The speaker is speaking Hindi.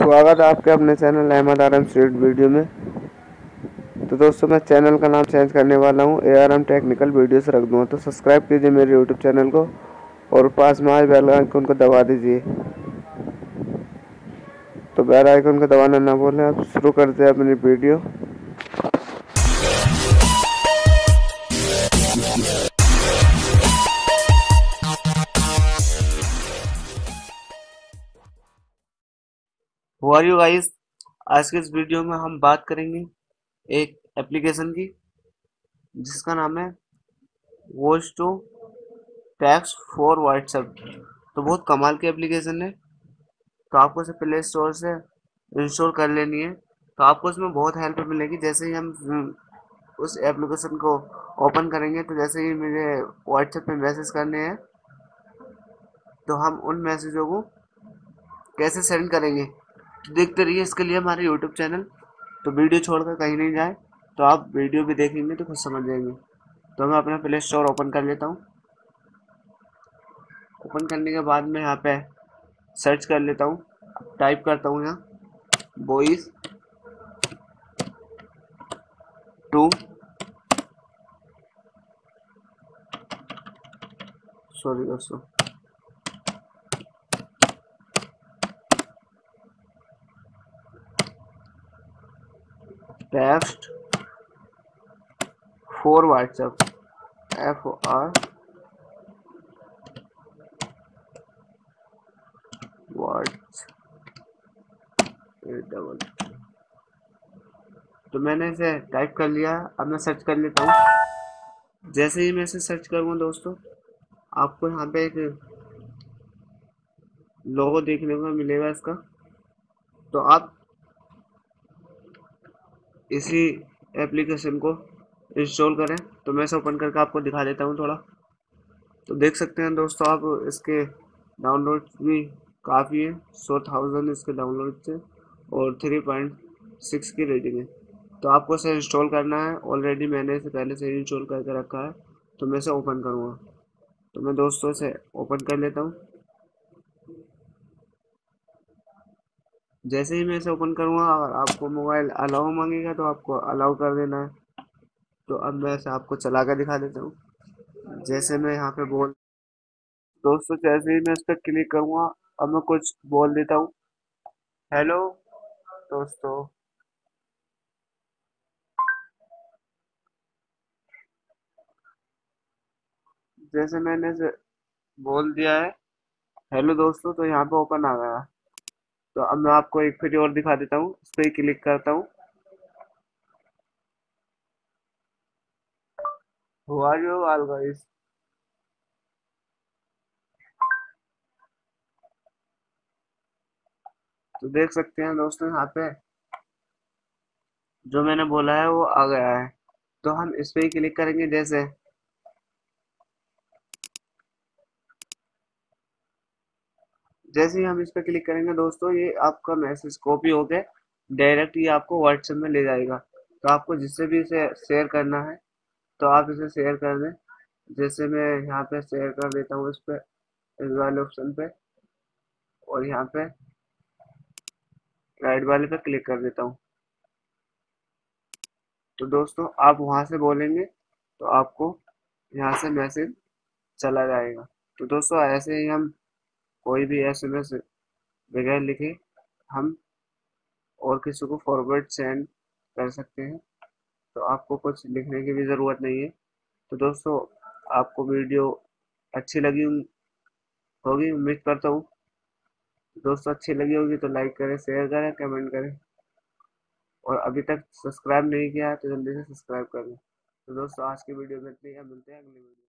स्वागत है आपके अपने चैनल अहमद आरम स्ट्रीट वीडियो में। तो दोस्तों मैं चैनल का नाम चेंज करने वाला हूँ, ARM टेक्निकल वीडियोस रख दूँगा। तो सब्सक्राइब कीजिए मेरे यूट्यूब चैनल को और पास में आए बेल आइकन को दबा दीजिए। तो बेल आइकन को दबाना ना भूलें। अब शुरू करते हैं अपनी video. Who are you guys? आज के इस वीडियो में हम बात करेंगे एक एप्लीकेशन की जिसका नाम है voice to text for WhatsApp. तो बहुत कमाल की एप्लीकेशन है। तो आपको इसे प्ले स्टोर से इंस्टॉल कर लेनी है। तो आपको इसमें बहुत हेल्प मिलेगी। जैसे ही हम उस एप्लीकेशन को ओपन करेंगे तो जैसे ही मुझे व्हाट्सएप पे मैसेज करने हैं तो हम उन मैसेजों को कैसे सेंड करेंगे तो देखते रहिए। इसके लिए हमारे यूट्यूब चैनल, तो वीडियो छोड़कर कहीं नहीं जाए। तो आप वीडियो भी देखेंगे तो खुद समझ जाएंगे। तो मैं अपना प्ले स्टोर ओपन कर लेता हूँ। ओपन करने के बाद मैं यहाँ पे सर्च कर लेता हूँ, टाइप करता हूँ यहाँ वॉइस टू, सॉरी दोस्तों, text for WhatsApp, FOR words double. तो मैंने इसे टाइप कर लिया। अब मैं सर्च कर लेता हूँ। जैसे ही मैं इसे सर्च करूँगा दोस्तों, आपको यहाँ पे एक लोगो देखने को मिलेगा इसका। तो आप इसी एप्लीकेशन को इंस्टॉल करें। तो मैं इसे ओपन करके आपको दिखा देता हूँ थोड़ा। तो देख सकते हैं दोस्तों आप इसके डाउनलोड भी काफ़ी है, 100,000 इसके डाउनलोड से और 3.6 की रेटिंग है। तो आपको इसे इंस्टॉल करना है। ऑलरेडी मैंने इसे पहले से इंस्टॉल करके रखा है। तो मैं इसे ओपन करूँगा। तो मैं दोस्तों इसे ओपन कर लेता हूँ। जैसे ही मैं इसे ओपन करूँगा, अगर आपको मोबाइल अलाउ मांगेगा तो आपको अलाउ कर देना है। तो अब मैं इसे आपको चला कर दिखा देता हूँ। जैसे मैं यहाँ पे बोल दोस्तों, जैसे ही मैं इस पर क्लिक करूँगा, अब मैं कुछ बोल देता हूँ। हेलो दोस्तों, जैसे मैंने इसे बोल दिया है हेलो दोस्तों, तो यहाँ पे ओपन आ गया। तो अब मैं आपको एक फिर और दिखा देता हूँ। इस पर ही क्लिक करता हूँ। हुआ जो आल गाइस। तो देख सकते हैं दोस्तों यहाँ पे जो मैंने बोला है वो आ गया है। तो हम इस पे ही क्लिक करेंगे। जैसे ही हम इस पे क्लिक करेंगे दोस्तों, ये आपका मैसेज कॉपी होके डायरेक्ट ये आपको व्हाट्सएप में ले जाएगा। तो आपको जिससे भी इसे शेयर करना है तो आप इसे शेयर कर दें। जैसे मैं यहाँ पे शेयर कर देता हूँ इस पे, इस वाले ऑप्शन पे, और यहाँ पे राइट वाले पे क्लिक कर देता हूँ। तो दोस्तों आप वहां से बोलेंगे तो आपको यहाँ से मैसेज चला जाएगा। तो दोस्तों ऐसे ही हम कोई भी SMS बगैर लिखे हम और किसी को फॉरवर्ड सेंड कर सकते हैं। तो आपको कुछ लिखने की भी ज़रूरत नहीं है। तो दोस्तों आपको वीडियो अच्छी लगी होगी, उम्मीद करता हूँ। दोस्तों अच्छी लगी होगी तो लाइक करें, शेयर करें, कमेंट करें, और अभी तक सब्सक्राइब नहीं किया है तो जल्दी से सब्सक्राइब कर लें। तो दोस्तों आज की वीडियो में इतना ही है। मिलते हैं अगली वीडियो।